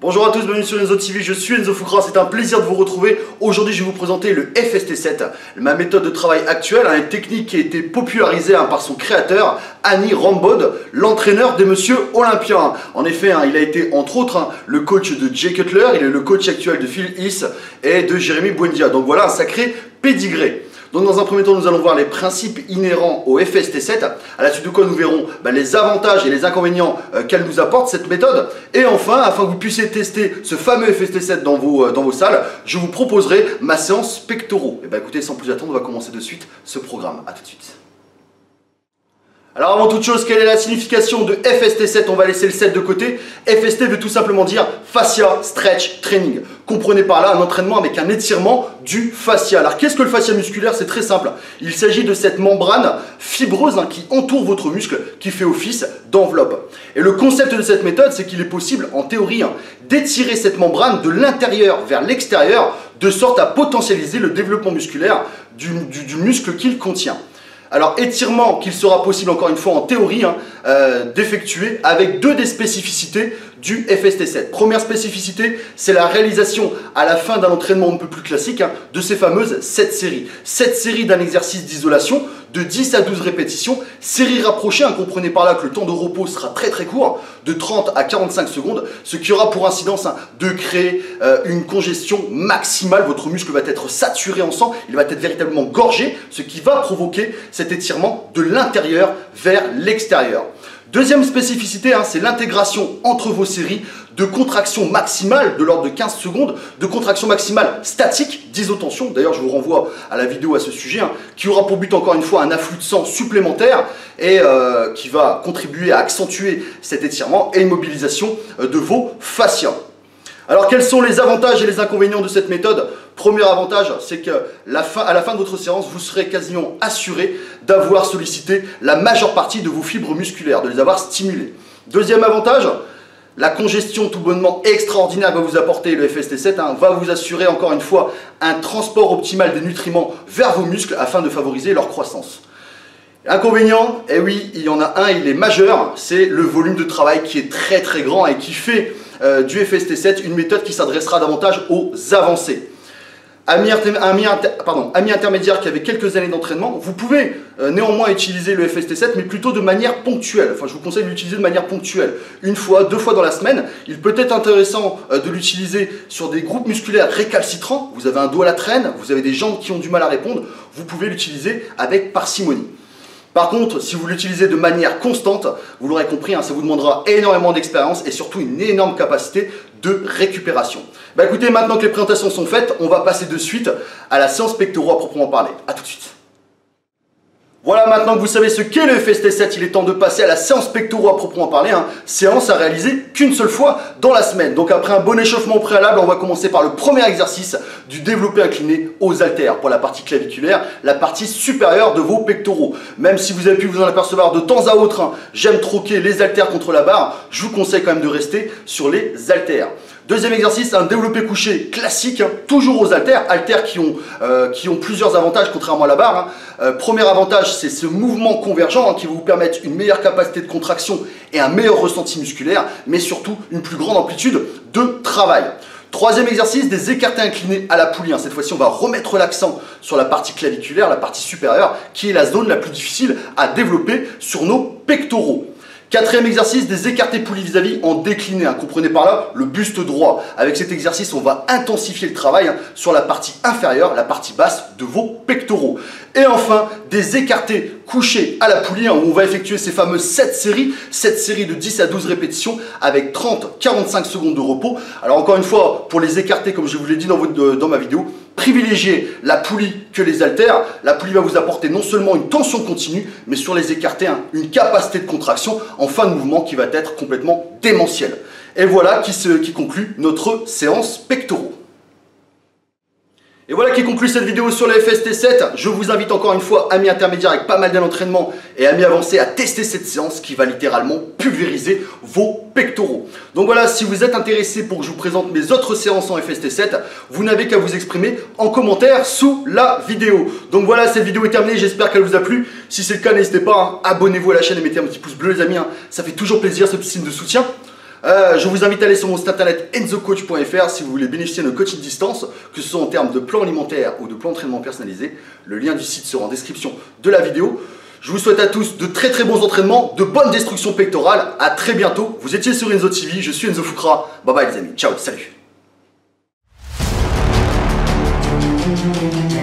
Bonjour à tous, bienvenue sur Enzo TV, je suis Enzo Foucra, c'est un plaisir de vous retrouver. Aujourd'hui je vais vous présenter le FST7, ma méthode de travail actuelle, une technique qui a été popularisée par son créateur, Annie Rambaud, l'entraîneur des Monsieur Olympiens. En effet, il a été entre autres le coach de Jay Cutler, il est le coach actuel de Phil Heath et de Jérémy Buendia. Donc voilà un sacré pédigré. Donc dans un premier temps, nous allons voir les principes inhérents au FST7, à la suite de quoi nous verrons les avantages et les inconvénients qu'elle nous apporte, cette méthode. Et enfin, afin que vous puissiez tester ce fameux FST7 dans vos salles, je vous proposerai ma séance pectoraux. Et bien écoutez, sans plus attendre, on va commencer de suite ce programme. A tout de suite. Alors avant toute chose, quelle est la signification de FST7? On va laisser le 7 de côté. FST veut tout simplement dire Fascia Stretch Training. Comprenez par là un entraînement avec un étirement du fascia. Alors qu'est-ce que le fascia musculaire? C'est très simple. Il s'agit de cette membrane fibreuse qui entoure votre muscle, qui fait office d'enveloppe. Et le concept de cette méthode, c'est qu'il est possible, en théorie, d'étirer cette membrane de l'intérieur vers l'extérieur, de sorte à potentialiser le développement musculaire du muscle qu'il contient. Alors étirement qu'il sera possible encore une fois en théorie d'effectuer avec deux des spécificités du FST7. Première spécificité, c'est la réalisation à la fin d'un entraînement un peu plus classique de ces fameuses 7 séries. 7 séries d'un exercice d'isolation de 10 à 12 répétitions, séries rapprochées, comprenez par là que le temps de repos sera très court, de 30 à 45 secondes, ce qui aura pour incidence de créer une congestion maximale. Votre muscle va être saturé en sang, il va être véritablement gorgé, ce qui va provoquer cet étirement de l'intérieur vers l'extérieur. Deuxième spécificité, c'est l'intégration entre vos séries de contraction maximale de l'ordre de 15 secondes, de contraction maximale statique d'isotension. D'ailleurs, je vous renvoie à la vidéo à ce sujet, qui aura pour but encore une fois un afflux de sang supplémentaire et qui va contribuer à accentuer cet étirement et une mobilisation de vos fascias. Alors quels sont les avantages et les inconvénients de cette méthode? Premier avantage, c'est qu'à la fin de votre séance, vous serez quasiment assuré d'avoir sollicité la majeure partie de vos fibres musculaires, de les avoir stimulées. Deuxième avantage, la congestion tout bonnement extraordinaire va vous apporter le FST7, va vous assurer encore une fois un transport optimal des nutriments vers vos muscles afin de favoriser leur croissance. Inconvénient, eh oui, il y en a un, il est majeur, c'est le volume de travail qui est très grand et qui fait du FST7 une méthode qui s'adressera davantage aux avancés. Amis intermédiaires qui avaient quelques années d'entraînement, vous pouvez néanmoins utiliser le FST7 mais plutôt de manière ponctuelle. Enfin, je vous conseille de l'utiliser de manière ponctuelle. Une fois, deux fois dans la semaine. Il peut être intéressant de l'utiliser sur des groupes musculaires récalcitrants. Vous avez un dos à la traîne, vous avez des jambes qui ont du mal à répondre. Vous pouvez l'utiliser avec parcimonie. Par contre, si vous l'utilisez de manière constante, vous l'aurez compris, ça vous demandera énormément d'expérience et surtout une énorme capacité de récupération. Écoutez, maintenant que les présentations sont faites, on va passer de suite à la séance pectoraux à proprement parler. A tout de suite. Voilà, maintenant que vous savez ce qu'est le FST7, il est temps de passer à la séance pectoraux à proprement parler. Séance à réaliser qu'une seule fois dans la semaine. Donc après un bon échauffement au préalable, on va commencer par le premier exercice du développé incliné aux haltères. Pour la partie claviculaire, la partie supérieure de vos pectoraux. Même si vous avez pu vous en apercevoir de temps à autre, j'aime troquer les haltères contre la barre, je vous conseille quand même de rester sur les haltères. Deuxième exercice, un développé couché classique, toujours aux haltères qui ont plusieurs avantages contrairement à la barre. Premier avantage, c'est ce mouvement convergent qui va vous permettre une meilleure capacité de contraction et un meilleur ressenti musculaire, mais surtout une plus grande amplitude de travail. Troisième exercice, des écartés inclinés à la poulie. Cette fois-ci, on va remettre l'accent sur la partie claviculaire, la partie supérieure, qui est la zone la plus difficile à développer sur nos pectoraux. Quatrième exercice, des écartés poulies vis-à-vis en décliné. Comprenez par là le buste droit. Avec cet exercice, on va intensifier le travail sur la partie inférieure, la partie basse de vos pectoraux. Et enfin, des écartés couchés à la poulie où on va effectuer ces fameuses 7 séries de 10 à 12 répétitions avec 30-45 secondes de repos. Alors encore une fois, pour les écartés, comme je vous l'ai dit dans ma vidéo, privilégiez la poulie que les haltères. La poulie va vous apporter non seulement une tension continue, mais sur les écartés, une capacité de contraction en fin de mouvement qui va être complètement démentielle. Et voilà qui conclut notre séance pectoraux. Et voilà qui conclut cette vidéo sur le FST7. Je vous invite encore une fois, amis intermédiaires avec pas mal d'entraînement et amis avancés, à tester cette séance qui va littéralement pulvériser vos pectoraux. Donc voilà, si vous êtes intéressé pour que je vous présente mes autres séances en FST7, vous n'avez qu'à vous exprimer en commentaire sous la vidéo. Donc voilà, cette vidéo est terminée, j'espère qu'elle vous a plu. Si c'est le cas, n'hésitez pas, abonnez-vous à la chaîne et mettez un petit pouce bleu les amis, ça fait toujours plaisir ce petit signe de soutien. Je vous invite à aller sur mon site internet enzocoach.fr si vous voulez bénéficier de coaching distance, que ce soit en termes de plan alimentaire ou de plan d'entraînement personnalisé. Le lien du site sera en description de la vidéo. Je vous souhaite à tous de très bons entraînements, de bonnes destructions pectorales. À très bientôt. Vous étiez sur Enzo TV, je suis Enzo Foucra. Bye bye les amis, ciao, salut.